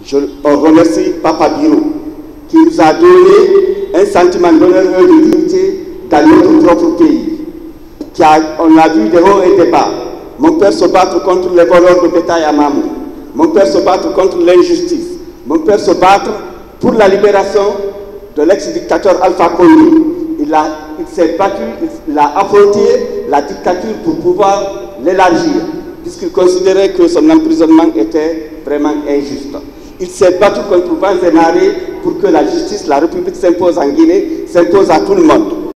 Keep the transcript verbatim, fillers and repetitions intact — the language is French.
Je remercie Papa Biro qui nous a donné un sentiment d'honneur et de dignité dans notre propre pays. Qui a, on a vu des hauts et des bas. Mon père se battre contre les voleurs de bétail à Mamou. Mon père se battre contre l'injustice. Mon père se battre pour la libération de l'ex-dictateur Alpha Condé. Il, a, il s'est battu, il a affronté la dictature pour pouvoir l'élargir, puisqu'il considérait que son emprisonnement était vraiment injuste. Il s'est battu contre Vanzenare pour que la justice, la République s'impose en Guinée, s'impose à tout le monde.